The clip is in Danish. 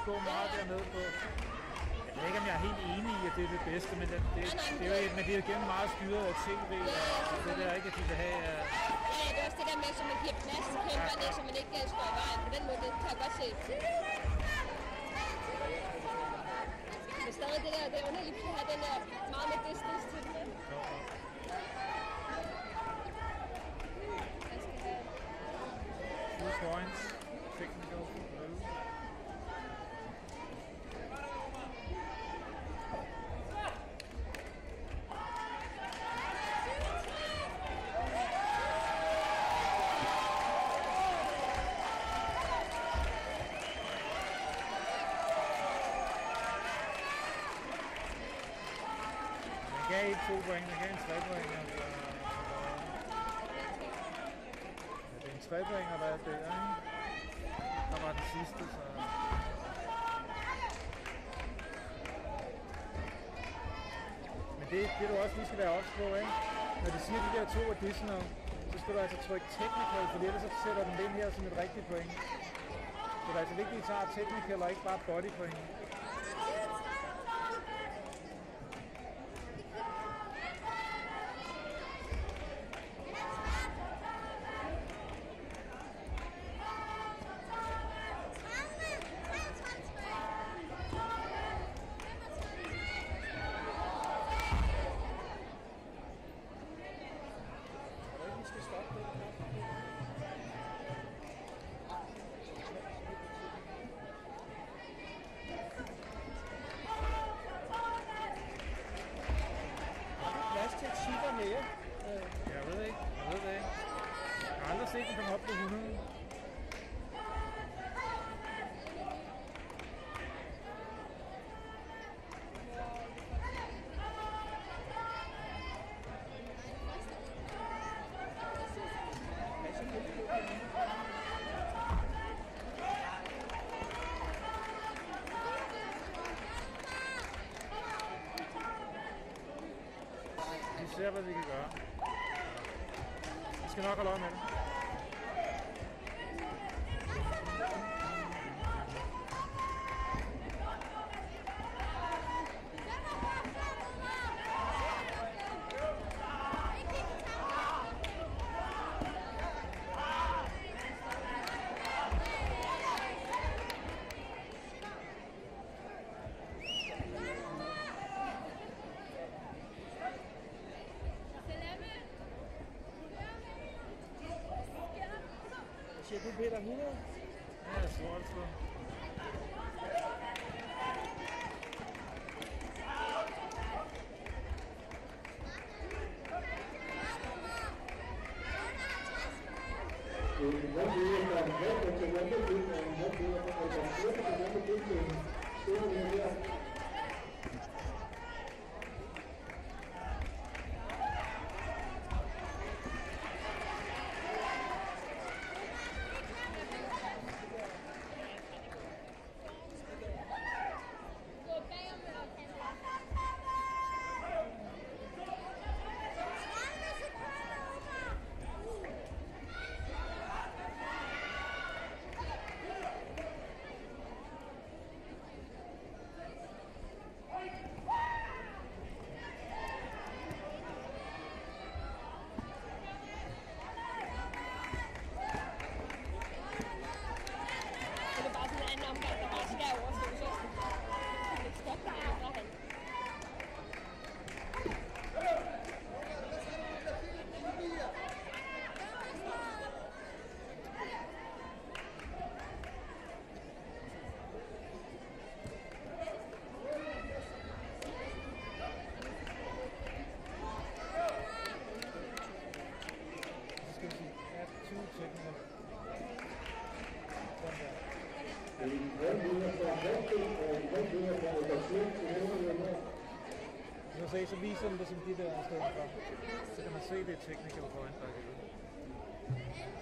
at gå meget dernede på. Jeg ved ikke, om jeg er helt enig i, at det er det bedste, men det er jo igen meget styret af tv, og det der ikke, at de vil have... Ja, det er også det der med, så man giver plads til kæmperne, så man ikke står i vejen. På den måde, det kan jeg godt se. Men stadig det der, det er underligt, at have den der meget med distance til den. Jeg skal have... 2 points, technical, blue. Jeg gav ikke 2 point, jeg gav en 3 point. Det er en 3 point, der er der, ikke? Der var den sidste, så... Men det du også lige skal være ops på, ikke? Når de siger de der 2 additional, så skal du altså trykke technical, for ellers så sætter den den her som et rigtigt point. Så det er altså vigtigt, at I tager technical og ikke bare body point. Jeg ved det ikke. Jeg har aldrig set den komme op på 100. Vi ser, hvad vi kan gøre. Vi skal nok holde øje med det. Siger du Peter 100? Ja, jeg tror det sgu. Så viser den det som de der steder fra. Så kan man se det technical point, der er